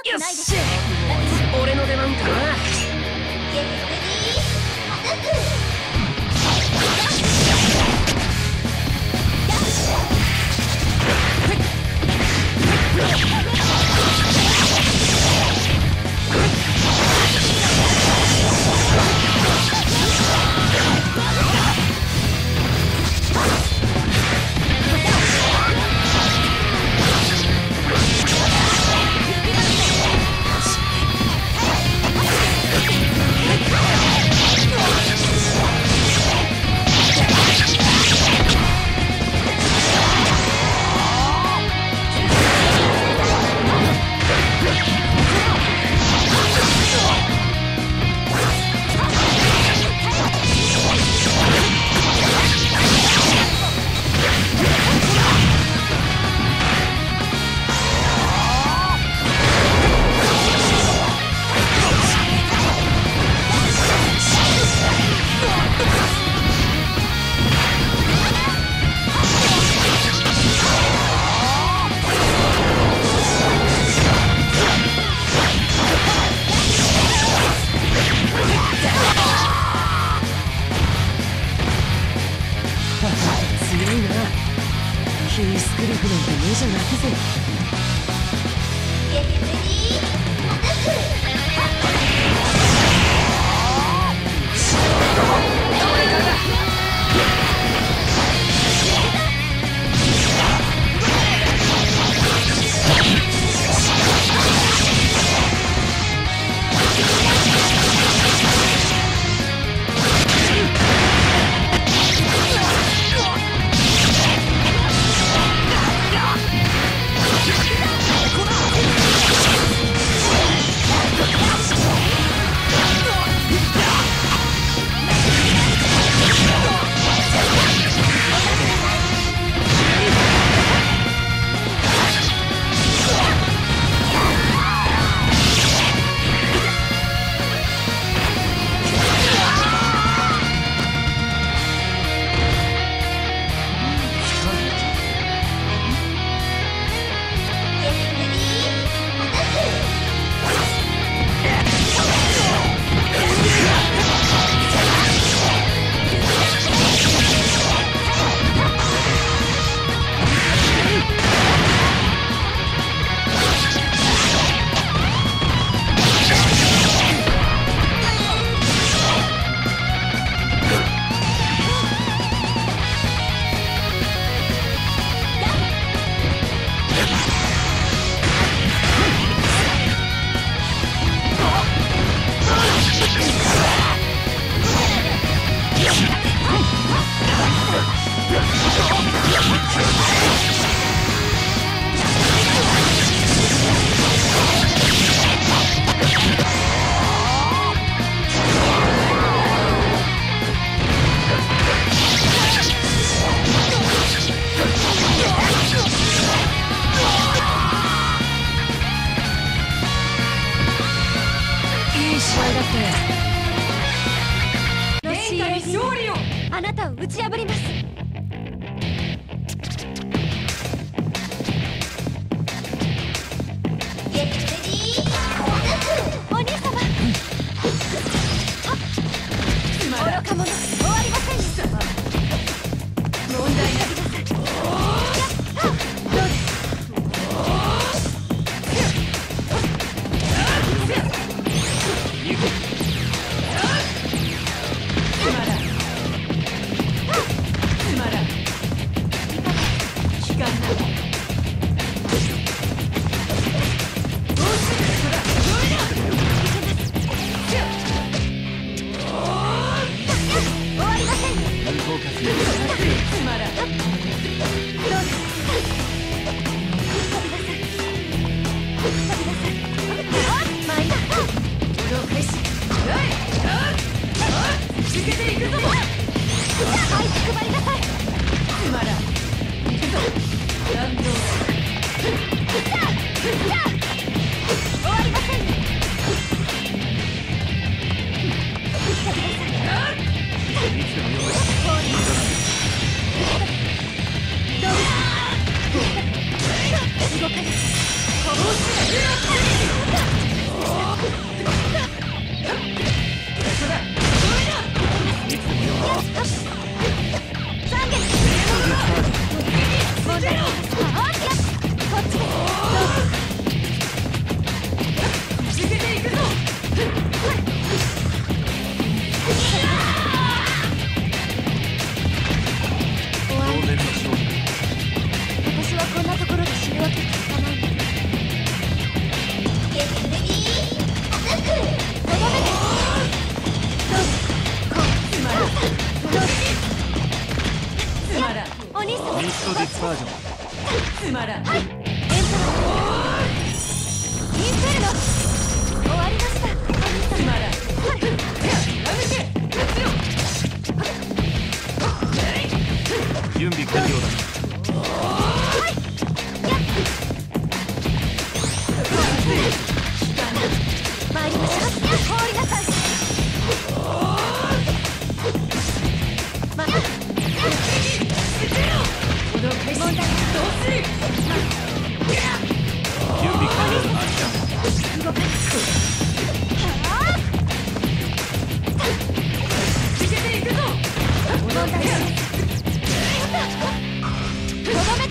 くないです。俺の出番かな。ゲットレディーアタック。強いな。君スクリフなんて目じゃなくぜ。ゲットレディーアタック。あなたを打ち破ります。ゲットレディーお兄様。愚か者終わりません。問題ない。動かない。 兄様。 ミストディスパージョン。 つまらん。エンパラー。インフェルノ。終わりました。兄様。つまらん。やめて。 準備完了だ。 参りましょう。放りなさい。問題どうする。 準備完了だ。 動かす。つけていくぞ。問題です。とどめです。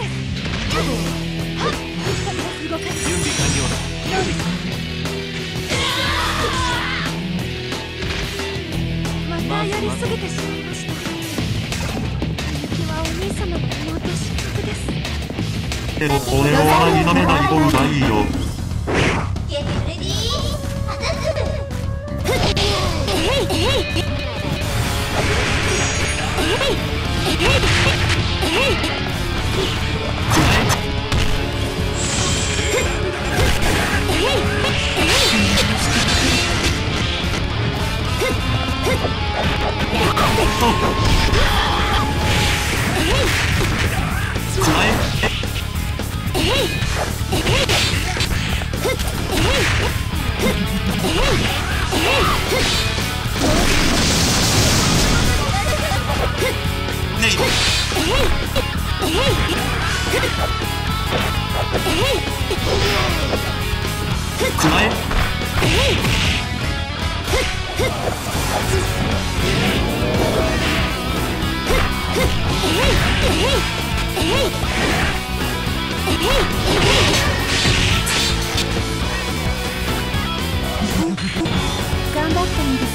動かす。 準備完了だ。 またやりすぎてしまいました。雪はお兄様の妹失格です。 けどこれを諦めないとうまいよ。 ゲームレディーアタック。頑張ってみるぞ。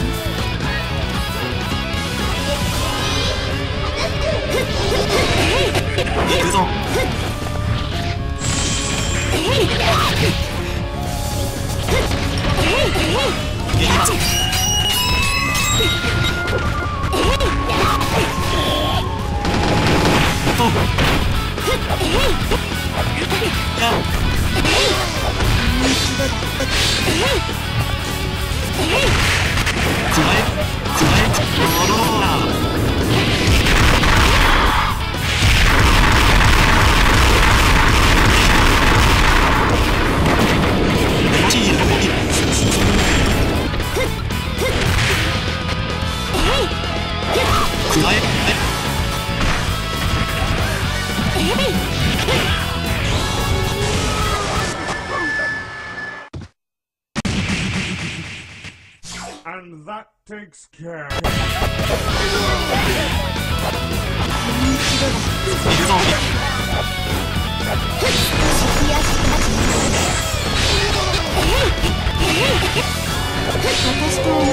行くぞ。 And that takes care. 私と